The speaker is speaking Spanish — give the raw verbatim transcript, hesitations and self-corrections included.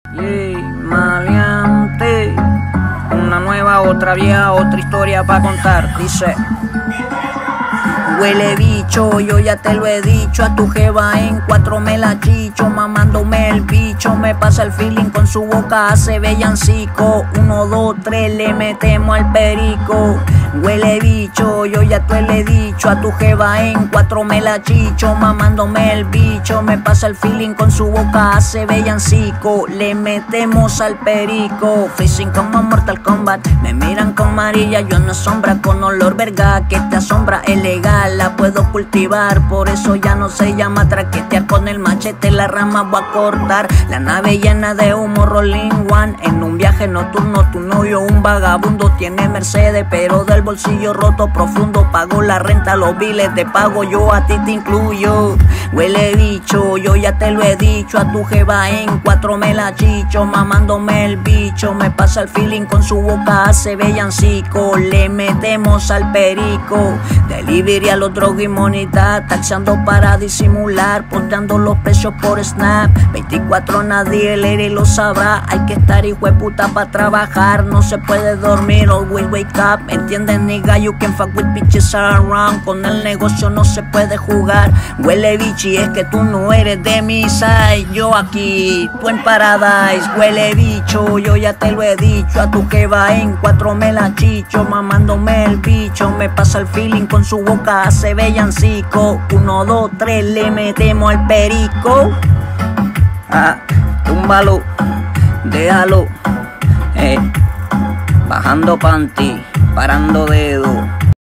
Yey, maleante. Una nueva, otra vieja, otra historia para contar. Dice: huele bicho, yo ya te lo he dicho. A tu jeva en cuatro me la chicho, mamándome el bicho. Me pasa el feeling con su boca, hace bellancico. Uno, dos, tres, le metemos al perico. Huele bicho, yo ya te lo he dicho. A tu jeva en cuatro me la chicho, mamándome el bicho. Me pasa el feeling con su boca, hace bellancico. Le metemos al perico. Freezing como Mortal Kombat. Me miran con amarilla, yo en la sombra con olor verga que te asombra, es legal. La puedo cultivar, por eso ya no se llama traquetear. Con el machete la rama voy a cortar. La nave llena de humo, rolling one. En un viaje nocturno tu novio un vagabundo. Tiene Mercedes pero del bolsillo roto profundo. Pago la renta, los biles de pago, yo a ti te incluyo. Huele bicho, yo ya te lo he dicho. A tu jeva en cuatro me la chicho, mamándome el bicho. Me pasa el feeling con su boca, hace bellancico. Le metemos al perico. Delivery a los drogas y monita, taxando para disimular, posteando los precios por Snap. Veinticuatro nadie el aire lo sabrá. Hay que estar hijo de puta para trabajar. No se puede dormir, always wake up. ¿Entienden, nigga? You can fuck with bitches around. Con el negocio no se puede jugar. Huele bichi, es que tú no eres de mi side. Yo aquí, tú en Paradise. Huele bicho, yo ya te lo he dicho. A tu jeva en cuatro me la chicho, mamándome el bicho. Me pasa el feeling con su boca, hace bellancico. Uno, dos, tres, le metemos al perico. Ah, túmbalo, déjalo, eh. Bajando panty, parando dedo.